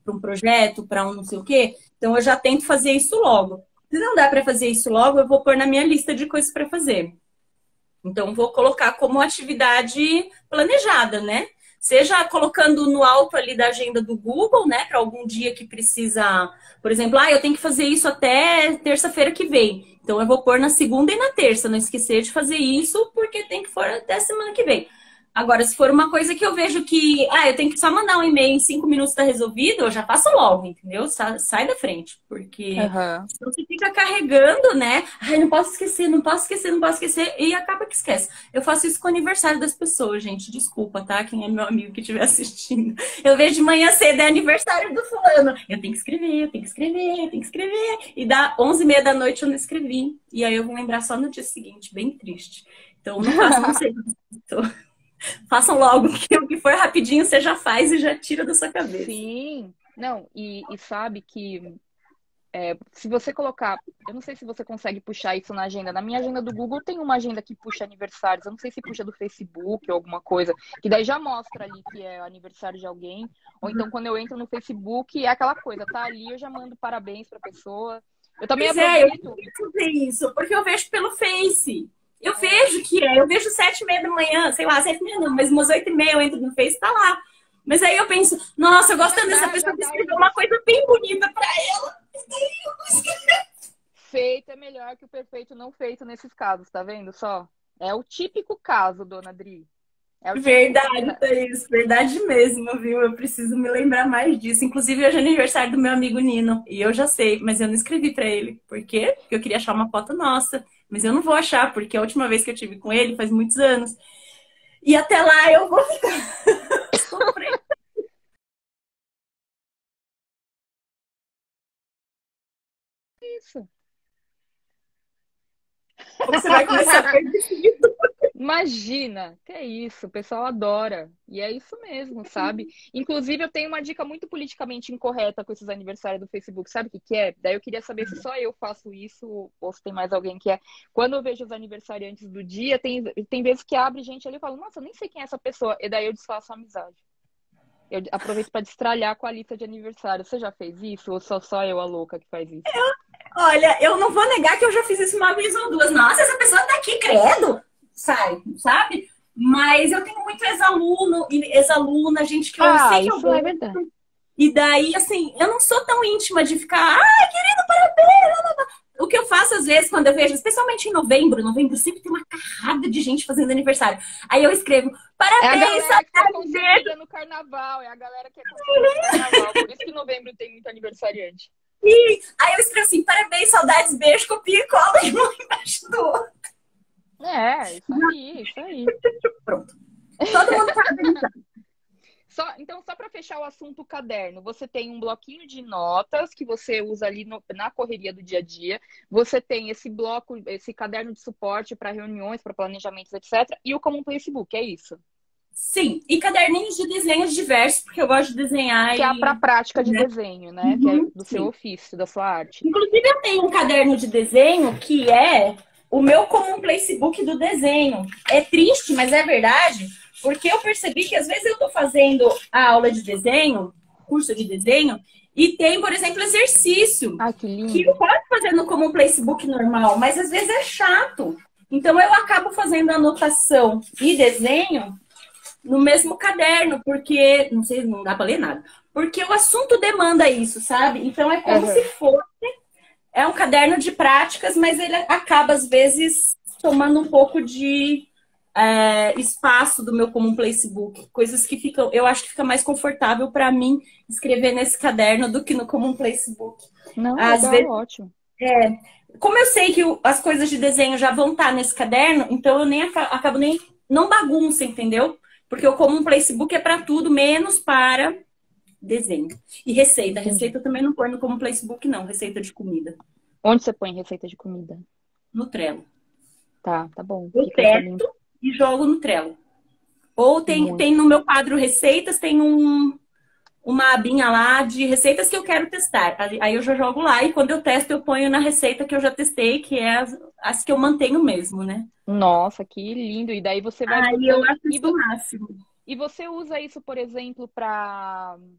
um projeto, para um não sei o quê. Então eu já tento fazer isso logo. Se não dá para fazer isso logo, eu vou pôr na minha lista de coisas para fazer. Então vou colocar como atividade planejada, né? Seja colocando no alto ali da agenda do Google, né? Para algum dia que precisa, por exemplo, eu tenho que fazer isso até terça-feira que vem. Então eu vou pôr na segunda e na terça, não esquecer de fazer isso, porque tem que pôr até semana que vem. Agora, se for uma coisa que eu vejo que, eu tenho que só mandar um e-mail em 5 minutos tá resolvido, eu já faço logo, entendeu? Sai da frente, porque senão você fica carregando, né? Não posso esquecer, não posso esquecer, não posso esquecer, e acaba que esquece. Eu faço isso com o aniversário das pessoas, gente, desculpa, tá? Quem é meu amigo que estiver assistindo. Eu vejo de manhã cedo, é aniversário do fulano. Eu tenho que escrever, eu tenho que escrever, eu tenho que escrever. E dá 11h30 da noite eu não escrevi. E aí eu vou lembrar só no dia seguinte, bem triste. Então, não faço, não sei. Façam logo, que o que for rapidinho você já faz e já tira da sua cabeça. Sim, não, e sabe que se você colocar, eu não sei se você consegue puxar isso na agenda. Na minha agenda do Google tem uma agenda que puxa aniversários, eu não sei se puxa do Facebook ou alguma coisa, que daí já mostra ali que é aniversário de alguém, ou então quando eu entro no Facebook é aquela coisa, tá ali, eu já mando parabéns pra pessoa. Eu também aproveito. Eu fazer isso, porque eu vejo pelo Face. Eu vejo eu vejo 7h30 da manhã, sei lá, 7h30 não, mas umas 8h30 eu entro no Face, tá lá. Mas aí eu penso, nossa, eu gosto tanto dessa pessoa que escreveu uma coisa bem bonita pra ela. E daí eu não escrevo. Feito é melhor que o perfeito não feito nesses casos, tá vendo só? É o típico caso, dona Adri. Verdade, Thaís, verdade mesmo, viu? Eu preciso me lembrar mais disso. Inclusive, hoje é aniversário do meu amigo Nino. E eu já sei, mas eu não escrevi pra ele. Por quê? Porque eu queria achar uma foto nossa. Mas eu não vou achar, porque a última vez que eu tive com ele faz muitos anos. E até lá eu vou ficar sofrendo. Isso. Você vai começar a perder isso. Imagina, que é isso, o pessoal adora. E é isso mesmo, sabe? Inclusive, eu tenho uma dica muito politicamente incorreta com esses aniversários do Facebook. Sabe o que que é? Daí eu queria saber se só eu faço isso ou se tem mais alguém que é. Quando eu vejo os aniversariantes do dia, tem vezes que abre gente ali e fala, nossa, eu nem sei quem é essa pessoa. E daí eu desfaço a amizade. Eu aproveito para destralhar com a lista de aniversário. Você já fez isso? Ou só eu, a louca, que faz isso? Olha, eu não vou negar que eu já fiz isso uma vez ou duas. Nossa, essa pessoa tá aqui, credo! Sai, sabe? Mas eu tenho muito ex-aluno e ex-aluna, gente que eu sei que eu isso é verdade. E daí, assim, eu não sou tão íntima de ficar, querido, parabéns! O que eu faço às vezes quando eu vejo, especialmente em novembro sempre tem uma carrada de gente fazendo aniversário. Aí eu escrevo, parabéns, saudades no carnaval, é a galera que é conseguida no carnaval. Por isso que novembro tem muito aniversariante. E aí eu escrevo assim, parabéns, saudades, beijo, copia e cola e um embaixo do outro. Isso aí. Pronto. Todo mundo tá organizado. Então, só para fechar o assunto caderno, você tem um bloquinho de notas que você usa ali na correria do dia a dia. Você tem esse bloco, esse caderno de suporte para reuniões, para planejamentos, etc. E o Comum Facebook, é isso? Sim, e caderninhos de desenhos diversos, porque eu gosto de desenhar. Que é para prática de desenho, né? Que é do seu ofício, da sua arte. Inclusive, eu tenho um caderno de desenho que é o meu Comum Facebook do desenho. É triste, mas é verdade. Porque eu percebi que às vezes eu estou fazendo a aula de desenho, curso de desenho, e tem, por exemplo, exercício. Que lindo. Que eu posso fazer no Comum Facebook normal, mas às vezes é chato. Então eu acabo fazendo anotação e desenho no mesmo caderno, porque, não sei, não dá para ler nada. Porque o assunto demanda isso, sabe? Então é como se fosse, é um caderno de práticas, mas ele acaba às vezes tomando um pouco de espaço do meu Comum Facebook, coisas que ficam, eu acho que fica mais confortável para mim escrever nesse caderno do que no Comum Facebook. Não, às vezes, ótimo. Como eu sei que as coisas de desenho já vão estar nesse caderno, então eu nem acabo nem não bagunça, entendeu? Porque o Comum Facebook é para tudo menos para desenho e receita. Receita eu também não põe no Comum Facebook não, receita de comida. Onde você põe receita de comida? No Trello. Tá bom. Eu testo e jogo no Trello. Ou tem no meu quadro receitas, tem uma abinha lá de receitas que eu quero testar. Aí eu já jogo lá e quando eu testo eu ponho na receita que eu já testei, que é as que eu mantenho mesmo, né? Nossa, que lindo. E daí você vai... eu acho isso o máximo. E você usa isso, por exemplo, para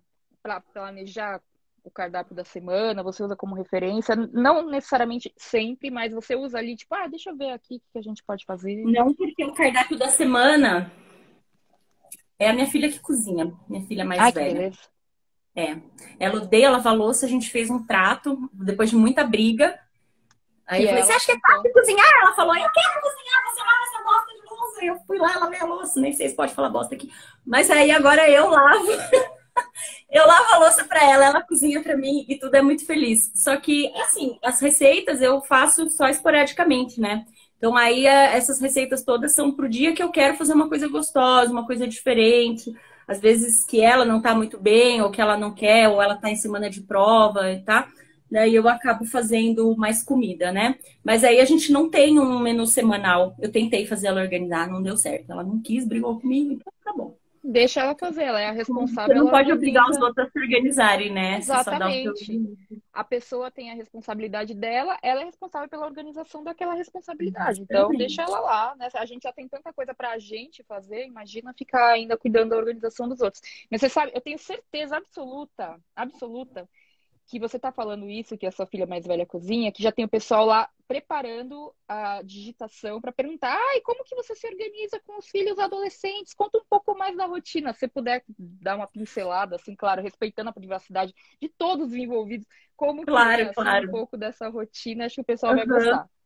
para planejar o cardápio da semana, você usa como referência, não necessariamente sempre, mas você usa ali, tipo, deixa eu ver aqui o que a gente pode fazer. Não, porque o cardápio da semana é a minha filha que cozinha, minha filha mais Ai, que velha. beleza. É. Ela odeia lavar louça, a gente fez um trato, depois de muita briga. Aí Que eu falei, você ela, acha que é então. fácil cozinhar? Ela falou, eu quero cozinhar, você lava essa bosta de louça. Eu fui lá, lavei a louça, nem sei se pode falar bosta aqui. Mas aí agora eu lavo. Eu lavo a louça pra ela cozinha pra mim e tudo é muito feliz. Só que, assim, as receitas eu faço só esporadicamente, né? Então aí essas receitas todas são pro dia que eu quero fazer uma coisa gostosa, uma coisa diferente. Às vezes que ela não tá muito bem, ou que ela não quer, ou ela tá em semana de prova, tá? Daí eu acabo fazendo mais comida, né? Mas aí a gente não tem um menu semanal. Eu tentei fazer ela organizar, não deu certo. Ela não quis, brigou comigo, então tá bom. Deixa ela fazer, ela é a Você responsável, não ela pode obrigar os organiza. outros a se organizarem, né? Você só dá o teu. Exatamente. A pessoa tem a responsabilidade dela, ela é responsável pela organização daquela responsabilidade. Então, deixa Exatamente. ela lá, né? A gente já tem tanta coisa pra gente fazer, imagina ficar ainda cuidando da organização dos outros. Mas você sabe, eu tenho certeza absoluta, absoluta, que você está falando isso, que a sua filha mais velha cozinha, que já tem o pessoal lá preparando a digitação para perguntar, e como que você se organiza com os filhos adolescentes? Conta um pouco mais da rotina, se puder dar uma pincelada, assim, claro, respeitando a privacidade de todos os envolvidos, como que é, Claro, assim, um claro. pouco dessa rotina, acho que o pessoal vai Uhum. gostar.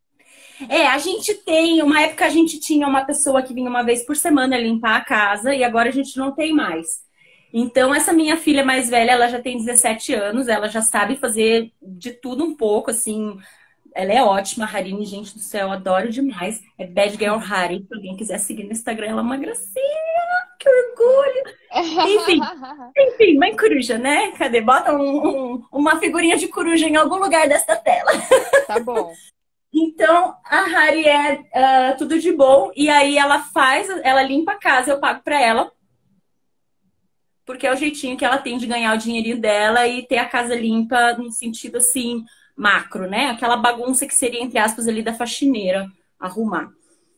A gente tem, uma época a gente tinha uma pessoa que vinha uma vez por semana limpar a casa e agora a gente não tem mais. Então, essa minha filha mais velha, ela já tem 17 anos, ela já sabe fazer de tudo um pouco, assim. Ela é ótima, a Harine, gente do céu, adoro demais. É Bad Girl Hari, se alguém quiser seguir no Instagram, ela é uma gracinha, que orgulho. Enfim, enfim, mãe coruja, né? Cadê? Bota uma figurinha de coruja em algum lugar desta tela. Tá bom. Então, a Hari é tudo de bom. E aí ela limpa a casa, eu pago pra ela. Porque é o jeitinho que ela tem de ganhar o dinheirinho dela e ter a casa limpa no sentido assim, macro, né? Aquela bagunça que seria, entre aspas, ali da faxineira arrumar.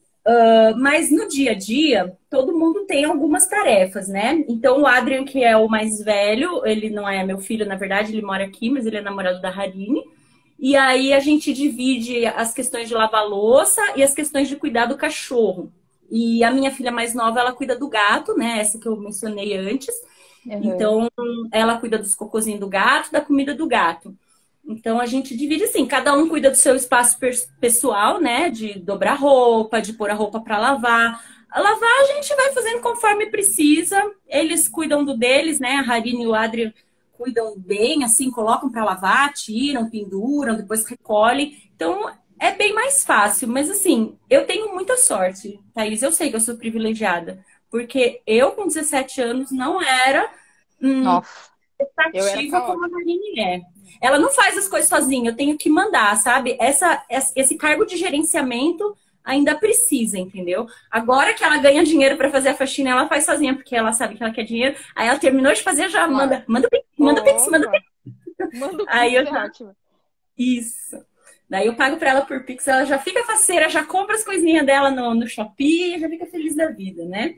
Mas no dia a dia, todo mundo tem algumas tarefas, né? Então, o Adrian, que é o mais velho, ele não é meu filho, na verdade, ele mora aqui, mas ele é namorado da Harine. E aí a gente divide as questões de lavar louça e as questões de cuidar do cachorro. E a minha filha mais nova, ela cuida do gato, né? Essa que eu mencionei antes. Uhum. Então, ela cuida dos cocôzinhos do gato, da comida do gato. Então, a gente divide assim, cada um cuida do seu espaço pessoal, né? De dobrar roupa, de pôr a roupa para lavar. A lavar a gente vai fazendo conforme precisa. Eles cuidam do deles, né? A Harine e o Adrian cuidam bem, assim, colocam para lavar, tiram, penduram, depois recolhem. Então, é bem mais fácil. Mas, assim, eu tenho muita sorte, Thaís. Eu sei que eu sou privilegiada. Porque eu, com 17 anos, não era Nossa, eu era ativa como a caótica. Marine é. Ela não faz as coisas sozinha, eu tenho que mandar, sabe? Esse cargo de gerenciamento ainda precisa, entendeu? Agora que ela ganha dinheiro para fazer a faxina, ela faz sozinha, porque ela sabe que ela quer dinheiro. Aí ela terminou de fazer, já Claro. manda pix, manda pix, manda Opa, pix. manda o Aí Pix, eu é já. ótimo. Isso. Daí eu pago para ela por pix, ela já fica faceira, já compra as coisinhas dela no Shopee, já fica feliz da vida, né?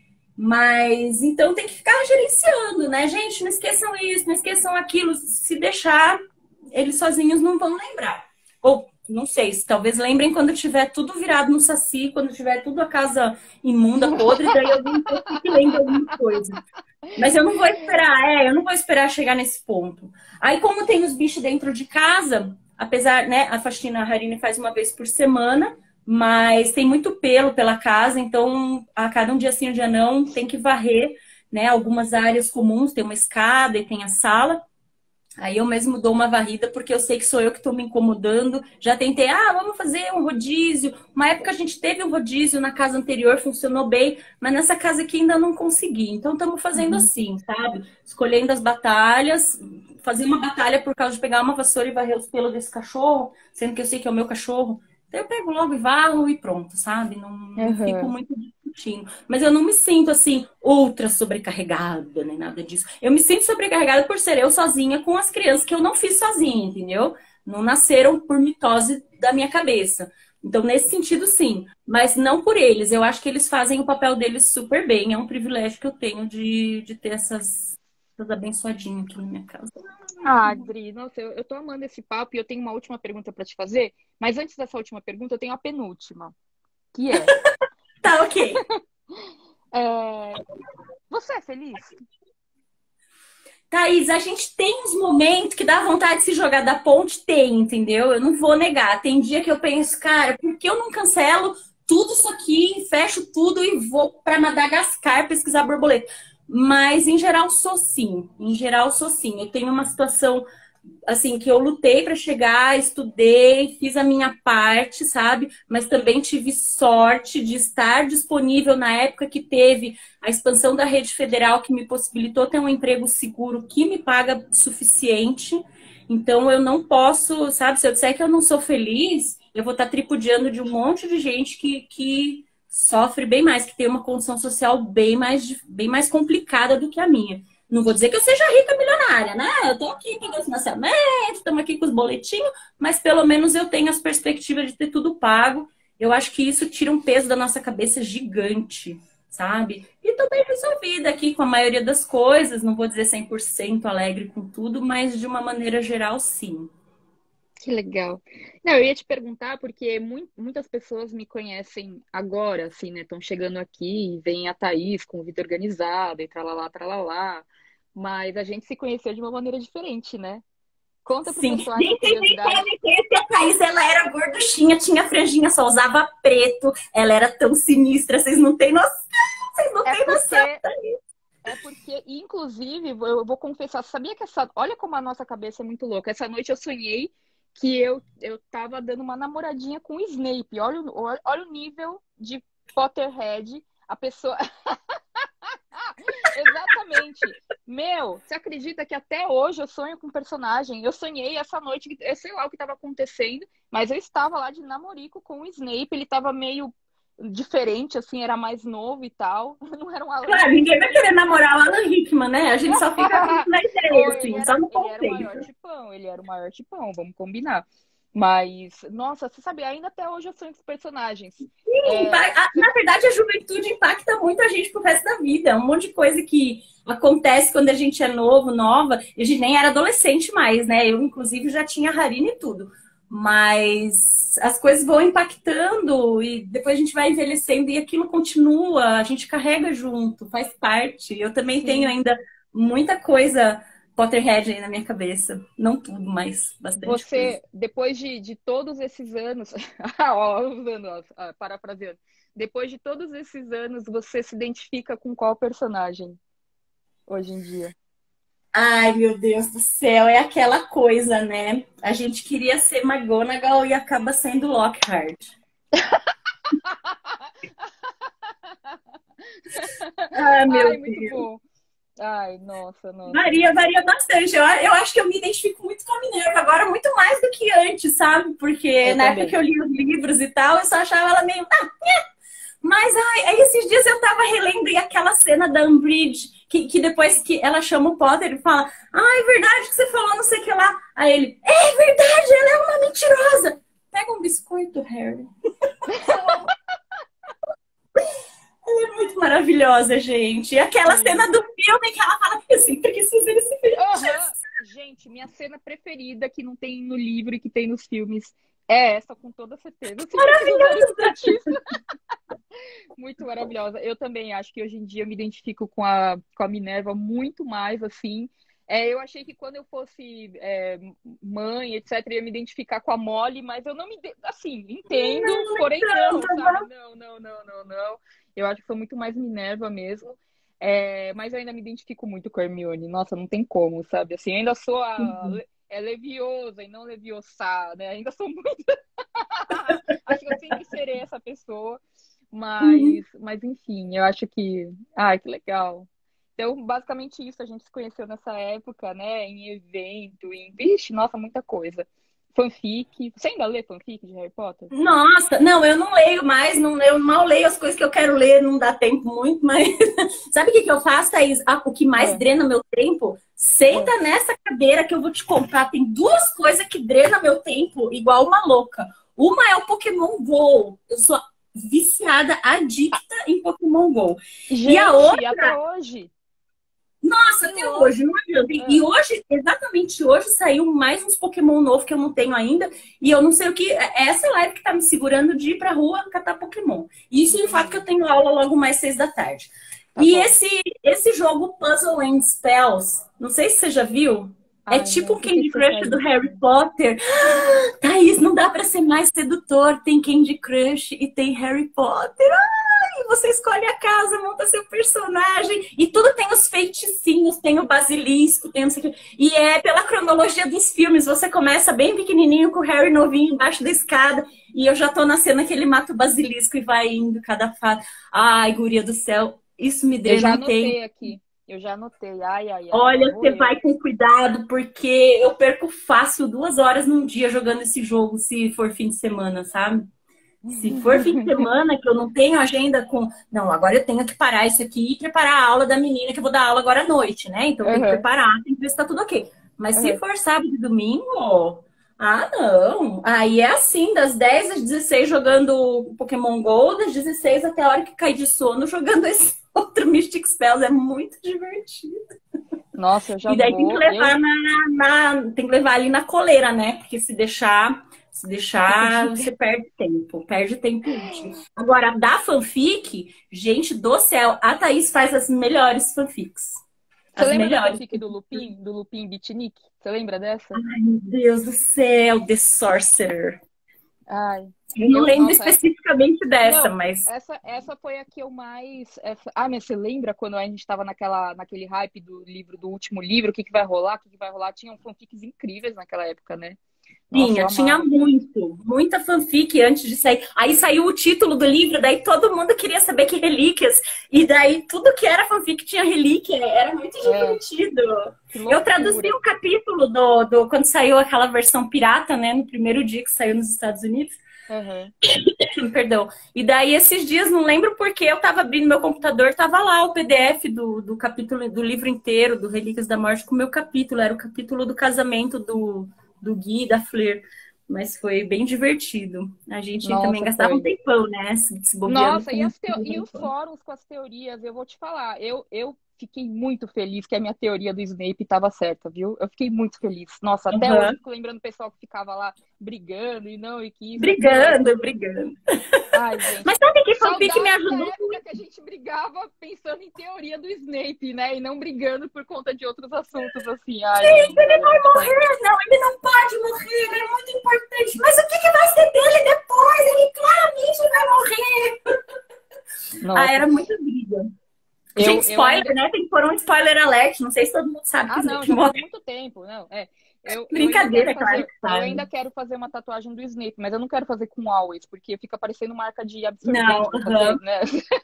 Mas então tem que ficar gerenciando, né, gente? Não esqueçam isso, não esqueçam aquilo. Se deixar, eles sozinhos não vão lembrar. Ou, não sei, talvez lembrem quando tiver tudo virado no saci, quando tiver tudo a casa imunda, podre, daí alguém que lembra alguma coisa. Mas eu não vou esperar chegar nesse ponto. Aí, como tem os bichos dentro de casa, apesar, né, a faxina a Harine faz uma vez por semana, mas tem muito pelo pela casa, então a cada um dia sim, um dia não, tem que varrer, né, algumas áreas comuns, tem uma escada e tem a sala. Aí eu mesmo dou uma varrida, porque eu sei que sou eu que estou me incomodando. Já tentei, vamos fazer um rodízio. Uma época a gente teve um rodízio na casa anterior, funcionou bem, mas nessa casa aqui ainda não consegui. Então estamos fazendo Uhum. assim, sabe? Escolhendo as batalhas, fazer uma batalha por causa de pegar uma vassoura e varrer os pelos desse cachorro, sendo que eu sei que é o meu cachorro. Então eu pego logo e varro e pronto, sabe? Não fico Uhum. muito discutindo. Mas eu não me sinto assim, ultra sobrecarregada, nem nada disso. Eu me sinto sobrecarregada por ser eu sozinha com as crianças que eu não fiz sozinha, entendeu? Não nasceram por mitose da minha cabeça. Então, nesse sentido, sim. Mas não por eles. Eu acho que eles fazem o papel deles super bem. É um privilégio que eu tenho de ter essas. Tudo abençoadinho aqui na minha casa. Ah, Adri, nossa, eu tô amando esse papo e eu tenho uma última pergunta para te fazer. Mas antes dessa última pergunta, eu tenho a penúltima, que Tá, ok. é, você é feliz? Thaís, a gente tem uns momentos que dá vontade de se jogar da ponte, tem, entendeu? Eu não vou negar. Tem dia que eu penso, cara, por que eu não cancelo tudo isso aqui, fecho tudo e vou para Madagascar pesquisar borboleta? Mas, em geral, sou sim. Em geral, sou sim. Eu tenho uma situação assim, que eu lutei para chegar, estudei, fiz a minha parte, sabe? Mas também tive sorte de estar disponível na época que teve a expansão da rede federal, que me possibilitou ter um emprego seguro que me paga suficiente. Então eu não posso, sabe? Se eu disser que eu não sou feliz, eu vou estar tripudiando de um monte de gente que sofre bem mais, que tem uma condição social bem mais complicada do que a minha. Não vou dizer que eu seja rica milionária, né? Eu tô aqui pagando financiamento, estamos aqui com os boletinhos, mas pelo menos eu tenho as perspectivas de ter tudo pago. Eu acho que isso tira um peso da nossa cabeça gigante, sabe? E tô bem resolvida aqui com a maioria das coisas, não vou dizer 100% alegre com tudo, mas de uma maneira geral, sim. Que legal. Não, eu ia te perguntar porque muitas pessoas me conhecem agora, assim, né? Estão chegando aqui e vem a Thaís com vida organizada e tralalá, tralalá. Mas a gente se conheceu de uma maneira diferente, né? Conta pro Sim, pessoal essa nem sei nem curiosidade. conhecer a Thaís, ela era gorduchinha, tinha franjinha, só usava preto, ela era tão sinistra, vocês não têm noção, vocês não É têm noção. porque, inclusive, eu vou confessar, sabia que olha como a nossa cabeça é muito louca. Essa noite eu sonhei que eu tava dando uma namoradinha com o Snape. Olha o nível de Potterhead. A pessoa. Exatamente. Meu, você acredita que até hoje eu sonho com personagem? Eu sonhei essa noite, eu sei lá o que estava acontecendo, mas eu estava lá de namorico com o Snape, ele estava meio diferente, assim, era mais novo e tal. Não era um Alan Claro, ninguém vai Rickman. querer namorar o Alan Rickman, né? A gente só fica na ideia, Ou assim, só no ele era o maior conceito. tipão, vamos combinar. Mas, nossa, você sabe, ainda até hoje eu sonho com os personagens. É, Na verdade, a juventude impacta muito a gente pro resto da vida. É um monte de coisa que acontece quando a gente é novo, nova. E a gente nem era adolescente mais, né? Eu, inclusive, já tinha Harina e tudo. Mas as coisas vão impactando e depois a gente vai envelhecendo e aquilo continua, a gente carrega junto, faz parte. Eu também tenho sim. ainda muita coisa Potterhead aí na minha cabeça. Não tudo, mas bastante coisa. Você, depois de todos esses anos, ó, usando, ó, parafraseando, depois de todos esses anos, você se identifica com qual personagem hoje em dia? Ai, meu Deus do céu, é aquela coisa, né? A gente queria ser McGonagall e acaba sendo Lockhart. Ai, Ai, meu muito Deus. bom. Ai, nossa, nossa. Varia bastante. Eu acho que eu me identifico muito com a Minerva agora, muito mais do que antes, sabe? Porque Eu na época que também. eu li os livros e tal, eu só achava ela meio. Mas aí esses dias eu tava relendo e aquela cena da Umbridge, que depois que ela chama o Potter e fala: Ah, é verdade que você falou, não sei o que lá. Aí ele: É verdade, ela é uma mentirosa. Pega um biscoito, Harry. Ela é muito maravilhosa, gente. E aquela cena Sim. do filme que ela fala: Eu sempre quis fazer esse filme. Aham. Gente, minha cena preferida que não tem no livro e que tem nos filmes é essa, com toda certeza. Eu sempre quis usar esse feitiço. Muito maravilhosa. Eu também acho que hoje em dia eu me identifico com a Minerva muito mais, assim. Eu achei que quando eu fosse mãe, etc., eu ia me identificar com a Molly, mas eu não assim, entendo, porém não, sabe? Não, não, não, não, não. Eu acho que sou muito mais Minerva mesmo. Mas eu ainda me identifico muito com a Hermione. Nossa, não tem como, sabe? Assim, eu ainda sou leviosa e não leviosa, né? Ainda sou muito. Acho que eu sempre serei essa pessoa. Mas enfim, eu acho que. Ai, que legal. Então, basicamente isso, a gente se conheceu nessa época, né? Em evento, Vixe, nossa, muita coisa. Fanfic. Você ainda lê fanfic de Harry Potter? Nossa, não, eu não leio mais, não, eu mal leio as coisas que eu quero ler, não dá tempo muito, mas sabe o que eu faço, Thaís? O que mais Ah, drena meu tempo? ah. Senta nessa cadeira que eu vou te contar. Tem duas coisas que drenam meu tempo igual uma louca. Uma é o Pokémon Go. Eu sou viciada, adicta em Pokémon Go. E a Gente, até outra, hoje. Nossa, até hoje, não adianta. E hoje, exatamente hoje, saiu mais uns Pokémon novos que eu não tenho ainda. E eu não sei o que. É essa live que tá me segurando de ir pra rua catar Pokémon. Isso e o fato que eu tenho aula logo mais 6 da tarde. Tá E bom. esse jogo Puzzle and Spells, não sei se você já viu. É Ai, tipo não, um que que Candy você Crush faz do isso? Harry Potter. Thaís, não dá pra ser mais sedutor. Tem Candy Crush e tem Harry Potter. E você escolhe a casa, monta seu personagem. E tudo tem os feiticinhos, tem o basilisco, tem não sei o quê. E é pela cronologia dos filmes. Você começa bem pequenininho com o Harry novinho embaixo da escada. E eu já tô na cena que ele mata o basilisco e vai indo cada fase. Ai, guria do céu, isso me Eu já drena um tempo. anotei aqui. Eu já anotei. Ai, ai, ai, lá Olha, vou você eu. vai com cuidado, porque eu perco fácil 2 horas num dia jogando esse jogo, se for fim de semana, sabe? Se for fim de semana que eu não tenho agenda com. Não, agora eu tenho que parar isso aqui e preparar a aula da menina, que eu vou dar aula agora à noite, né? Então tem que Aham, preparar, tem que ver se tá tudo ok. Mas se aham. for sábado e domingo, ah, não. Aí é assim, das 10 às 16 jogando Pokémon GO, das 16 até a hora que cai de sono jogando esse outro Mystic Spells. É muito divertido. Nossa, eu já E daí tem que vou. levar tem que levar ali na coleira, né? Porque se Fico deixar, de... você perde tempo útil. Agora, da fanfic, gente do céu, a Thaís faz as melhores fanfics. Você As lembra da melhores. fanfic do Lupin Beatnik? Você lembra dessa? Ai, meu Deus do céu, The Sorcerer. Ai, Eu não lembro nossa, especificamente dessa, não, mas essa foi a que eu mais. Mas você lembra quando a gente estava naquele hype do livro, do último livro, o que que vai rolar? O que que vai rolar? Tinham fanfics incríveis naquela época, né? Nossa, eu tinha amava aquela. muita fanfic antes de sair. Aí saiu o título do livro, daí todo mundo queria saber que relíquias. E daí tudo que era fanfic tinha relíquia, era muito É, divertido. que Eu traduzi loucura. um capítulo do quando saiu aquela versão pirata, né, no primeiro dia que saiu nos Estados Unidos. Aham. Perdão. E daí esses dias, não lembro porque eu tava abrindo meu computador, tava lá o PDF do capítulo do livro inteiro, do Relíquias da Morte, com o meu capítulo. Era o capítulo do casamento do Gui e da Fleur. Mas foi bem divertido. A gente também Nossa, gastava um foi. tempão, né? Se bobeando Nossa, com. e os fóruns com as teorias, eu vou te falar, eu fiquei muito feliz que a minha teoria do Snape estava certa, viu? Eu fiquei muito feliz. Nossa, até hoje eu Uhum. fico lembrando o pessoal que ficava lá brigando e não, e que isso, aquilo. Brigando. Ai, gente, Mas sabe que fanfic me saudades da ajudou época que a muito? gente brigava pensando em teoria do Snape, né? E não brigando por conta de outros assuntos, assim. Ai, gente, Ele era vai muito bom. morrer! Não, ele não pode morrer, ele é muito importante. Mas o que vai ser dele depois? Ele claramente vai morrer! Ah, Nossa, era muita briga. Gente, eu spoiler, ainda. né? Tem que pôr um spoiler alert. Não sei se todo mundo sabe que Ah, o não, Snape já faz morre. muito tempo, não. Eu ainda quero Brincadeira, claro fazer, que eu sabe. ainda quero fazer uma tatuagem do Snape, mas eu não quero fazer com always, porque fica parecendo marca de Não, absorvente pra fazer, né?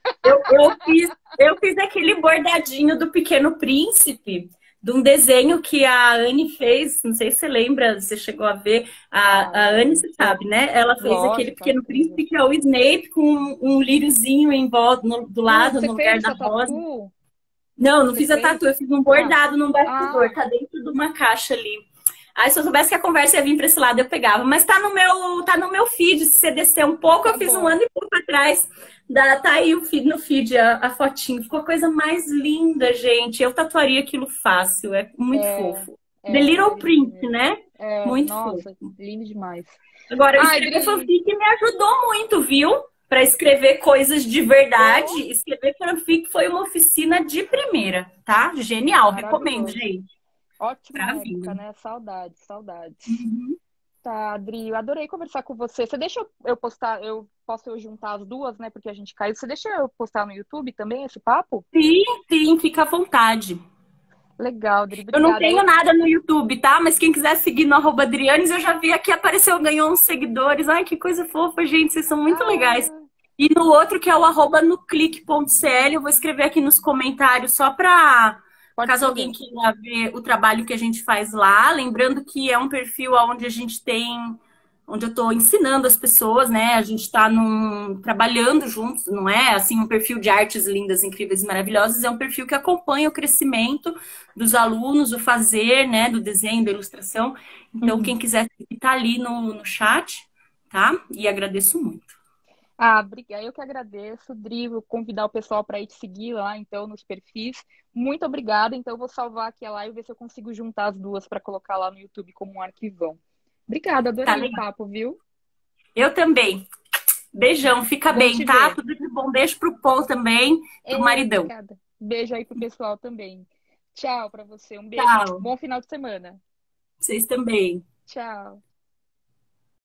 eu fiz aquele bordadinho do Pequeno Príncipe, de um desenho que a Anne fez. Não sei se você lembra, você chegou a ver. Ah, A Anne, você sabe, né? Ela fez aquele lógico, é Pequeno incrível. Príncipe que é o Snape com um líriozinho em volta, do Não, lado, você no fez lugar da essa rosa. tatu? Não Você fiz a fez? tatu, eu fiz um Ah, bordado num bastidor, ah, tá dentro de uma caixa ali. Aí se eu soubesse que a conversa ia vir pra esse lado, eu pegava. Mas tá no meu feed, se você descer um pouco, eu tá fiz um bom. ano e pouco atrás. Tá aí no feed a fotinho. Ficou a coisa mais linda, gente. Eu tatuaria aquilo fácil, é muito É, fofo. The é Little lindo Prince, mesmo. né? Muito fofo. Nossa, lindo demais. Agora, Ai, escrever Dri, fanfic me ajudou muito, viu? Para escrever coisas de verdade. ô, Escrever fanfic foi uma oficina de primeira, tá? Genial, recomendo, maravilhoso. gente. Pra Ótima época, vida. né? Saudades, saudades. Tá, Adri, eu adorei conversar com você. Você deixa eu postar, eu posso eu juntar as duas, né? Porque a gente caiu. Você deixa eu postar no YouTube também esse papo? Sim, sim, fica à vontade. Legal, Adri, Eu não obrigada. tenho nada no YouTube, tá? Mas quem quiser seguir no @Adrianes, eu já vi aqui, apareceu, ganhou uns seguidores. Ai, que coisa fofa, gente. Vocês são muito legais. Ah, E no outro, que é o @nuclick.cl, eu vou escrever aqui nos comentários só para pode caso alguém escrever. queira ver o trabalho que a gente faz lá. Lembrando que é um perfil onde a gente tem, onde eu estou ensinando as pessoas, né? A gente está trabalhando juntos, não é assim um perfil de artes lindas, incríveis e maravilhosas, é um perfil que acompanha o crescimento dos alunos, o fazer, né? Do desenho, da ilustração. Então, Uhum. quem quiser, tá ali no chat, tá? E agradeço muito. Ah, obrigada. Eu que agradeço, Dri, vou convidar o pessoal para ir te seguir lá, então, nos perfis. Muito obrigada. Então, eu vou salvar aqui a live e ver se eu consigo juntar as duas para colocar lá no YouTube como um arquivão. Obrigada, Tá adorei o legal. papo, viu? Eu também. Beijão, fica Bom bem, te tá? ver. Tudo de bom. Beijo pro Paul também, pro maridão. Obrigada. Beijo aí pro pessoal também. Tchau para você. Um beijo. Tchau. Bom final de semana. Vocês também. Tchau.